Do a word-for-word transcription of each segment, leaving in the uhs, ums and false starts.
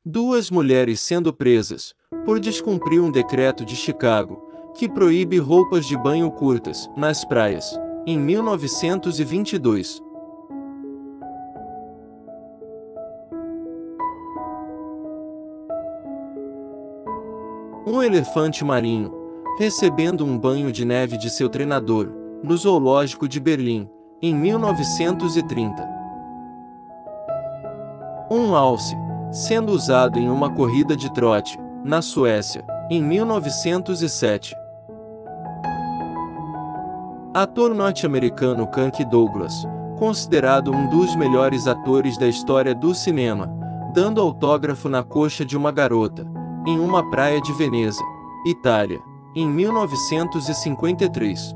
Duas mulheres sendo presas, por descumprir um decreto de Chicago, que proíbe roupas de banho curtas, nas praias, em mil novecentos e vinte e dois. Um elefante marinho, recebendo um banho de neve de seu treinador, no zoológico de Berlim, em mil novecentos e trinta. Um alce, sendo usado em uma corrida de trote, na Suécia, em mil novecentos e sete. Ator norte-americano Kirk Douglas, considerado um dos melhores atores da história do cinema, dando autógrafo na coxa de uma garota, em uma praia de Veneza, Itália, em mil novecentos e cinquenta e três.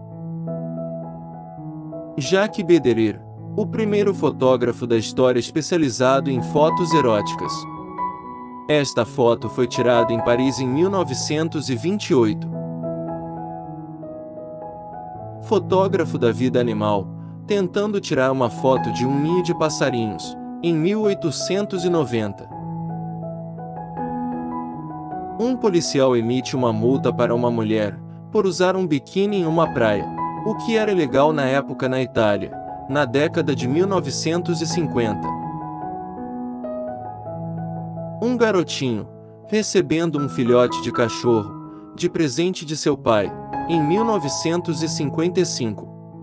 Jacques Bederer, o primeiro fotógrafo da história especializado em fotos eróticas. Esta foto foi tirada em Paris em mil novecentos e vinte e oito. Fotógrafo da vida animal, tentando tirar uma foto de um ninho de passarinhos, em mil oitocentos e noventa. Um policial emite uma multa para uma mulher, por usar um biquíni em uma praia, o que era ilegal na época na Itália, na década de mil novecentos e cinquenta. Um garotinho, recebendo um filhote de cachorro, de presente de seu pai, em mil novecentos e cinquenta e cinco.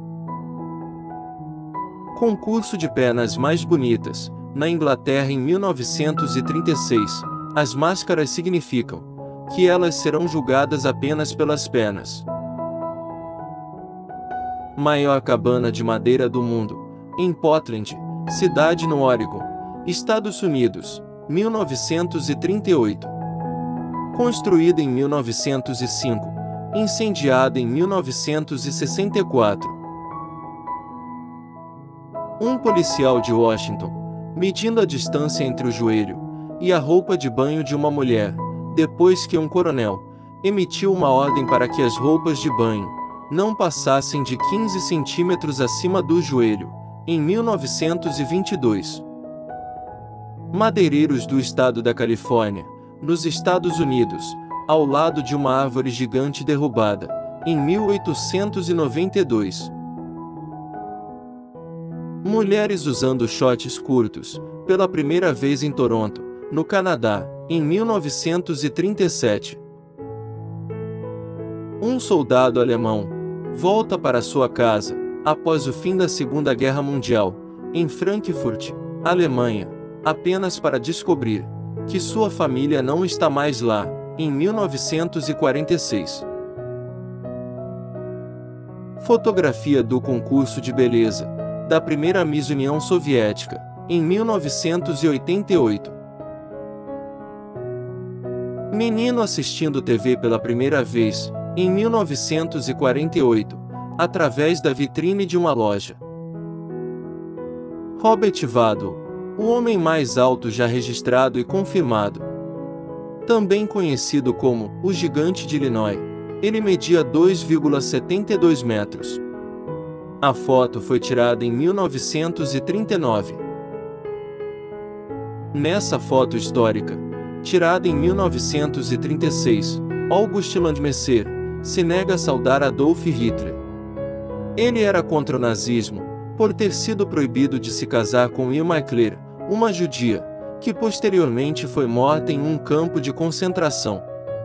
Concurso de pernas mais bonitas, na Inglaterra em mil novecentos e trinta e seis, as máscaras significam que elas serão julgadas apenas pelas pernas. Maior cabana de madeira do mundo, em Portland, cidade no Oregon, Estados Unidos, mil novecentos e trinta e oito. Construída em mil novecentos e cinco, incendiada em mil novecentos e sessenta e quatro. Um policial de Washington, medindo a distância entre o joelho e a roupa de banho de uma mulher, depois que um coronel emitiu uma ordem para que as roupas de banho não passassem de quinze centímetros acima do joelho, em mil novecentos e vinte e dois. Madeireiros do estado da Califórnia, nos Estados Unidos, ao lado de uma árvore gigante derrubada, em mil oitocentos e noventa e dois. Mulheres usando shorts curtos, pela primeira vez em Toronto, no Canadá, em mil novecentos e trinta e sete. Um soldado alemão volta para sua casa, após o fim da Segunda Guerra Mundial, em Frankfurt, Alemanha, apenas para descobrir que sua família não está mais lá, em mil novecentos e quarenta e seis. Fotografia do concurso de beleza da primeira Miss União Soviética, em mil novecentos e oitenta e oito. Menino assistindo T V pela primeira vez, em mil novecentos e quarenta e oito, através da vitrine de uma loja. Robert Waddell, o homem mais alto já registrado e confirmado. Também conhecido como o Gigante de Illinois, ele media dois vírgula setenta e dois metros. A foto foi tirada em mil novecentos e trinta e nove. Nessa foto histórica, tirada em mil novecentos e trinta e seis, August Landmesser se nega a saudar Adolf Hitler. Ele era contra o nazismo, por ter sido proibido de se casar com Irma Eckler, uma judia, que posteriormente foi morta em um campo de concentração.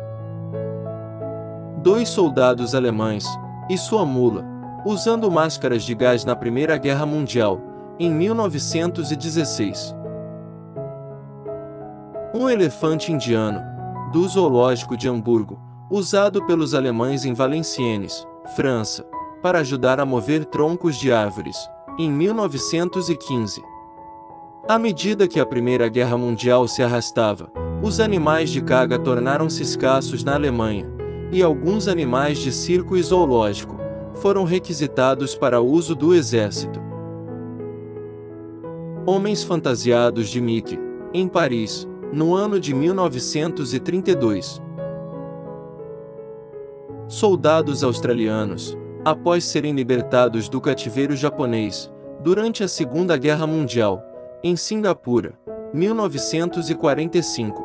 Dois soldados alemães, e sua mula, usando máscaras de gás na Primeira Guerra Mundial, em mil novecentos e dezesseis. Um elefante indiano, do zoológico de Hamburgo, usado pelos alemães em Valenciennes, França, para ajudar a mover troncos de árvores, em mil novecentos e quinze. À medida que a Primeira Guerra Mundial se arrastava, os animais de carga tornaram-se escassos na Alemanha, e alguns animais de circo e zoológico foram requisitados para uso do exército. Homens fantasiados de Mickey, em Paris, no ano de mil novecentos e trinta e dois. Soldados australianos, após serem libertados do cativeiro japonês, durante a Segunda Guerra Mundial, em Singapura, mil novecentos e quarenta e cinco.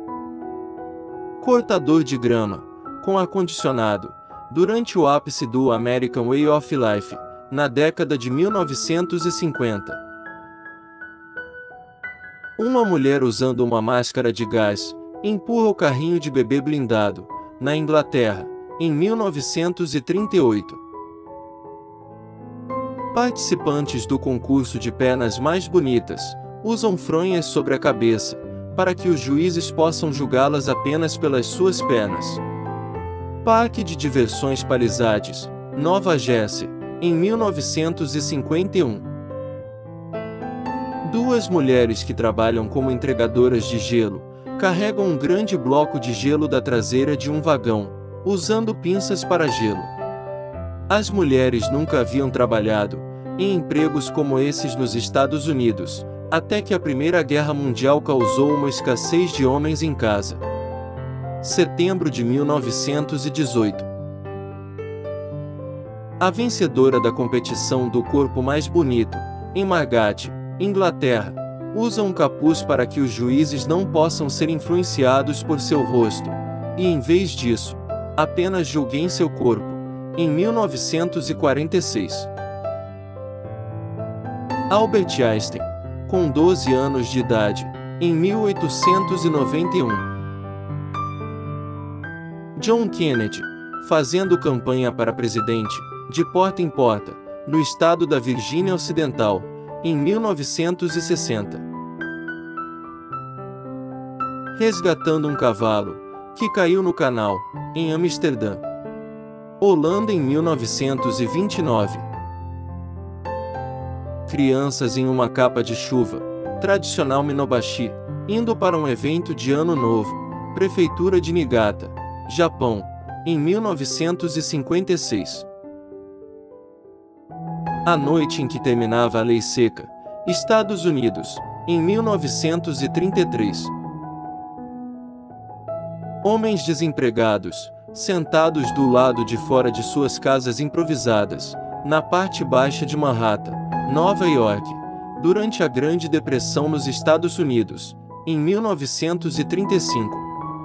Cortador de grama, com ar-condicionado, durante o ápice do American Way of Life, na década de mil novecentos e cinquenta. Uma mulher usando uma máscara de gás empurra o carrinho de bebê blindado, na Inglaterra, em mil novecentos e trinta e oito. Participantes do concurso de pernas mais bonitas usam fronhas sobre a cabeça, para que os juízes possam julgá-las apenas pelas suas pernas. Parque de Diversões Palisades, Nova Jersey, em mil novecentos e cinquenta e um. Duas mulheres que trabalham como entregadoras de gelo carregam um grande bloco de gelo da traseira de um vagão, usando pinças para gelo. As mulheres nunca haviam trabalhado em empregos como esses nos Estados Unidos, até que a Primeira Guerra Mundial causou uma escassez de homens em casa. Setembro de mil novecentos e dezoito. A vencedora da competição do corpo mais bonito, em Margate, Inglaterra, usa um capuz para que os juízes não possam ser influenciados por seu rosto, e em vez disso, apenas julguem seu corpo, em mil novecentos e quarenta e seis. Albert Einstein, com doze anos de idade, em mil oitocentos e noventa e um. John Kennedy, fazendo campanha para presidente, de porta em porta, no estado da Virgínia Ocidental, em mil novecentos e sessenta. Resgatando um cavalo, que caiu no canal, em Amsterdã, Holanda, em mil novecentos e vinte e nove. Crianças em uma capa de chuva, tradicional Minobashi, indo para um evento de Ano Novo, Prefeitura de Niigata, Japão, em mil novecentos e cinquenta e seis. A noite em que terminava a lei seca, Estados Unidos, em mil novecentos e trinta e três. Homens desempregados, sentados do lado de fora de suas casas improvisadas, na parte baixa de Manhattan, Nova York, durante a Grande Depressão nos Estados Unidos, em mil novecentos e trinta e cinco.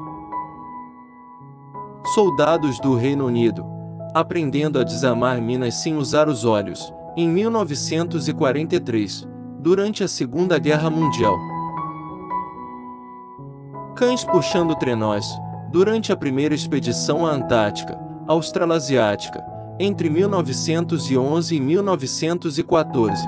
Soldados do Reino Unido, aprendendo a desarmar minas sem usar os olhos, em mil novecentos e quarenta e três, durante a Segunda Guerra Mundial. Cães puxando trenós, durante a primeira expedição à Antártica, Australasiática, entre mil novecentos e onze e mil novecentos e quatorze.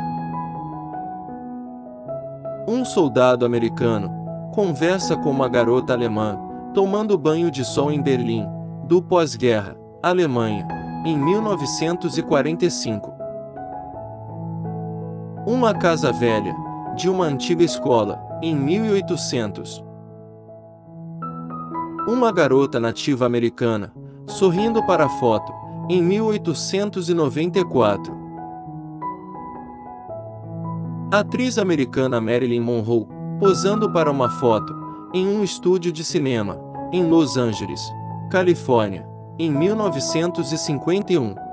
Um soldado americano conversa com uma garota alemã, tomando banho de sol em Berlim, do pós-guerra, Alemanha, em mil novecentos e quarenta e cinco. Uma casa velha, de uma antiga escola, em mil e oitocentos. Uma garota nativa americana, sorrindo para a foto, em mil oitocentos e noventa e quatro. A atriz americana Marilyn Monroe, posando para uma foto, em um estúdio de cinema, em Los Angeles, Califórnia, em mil novecentos e cinquenta e um.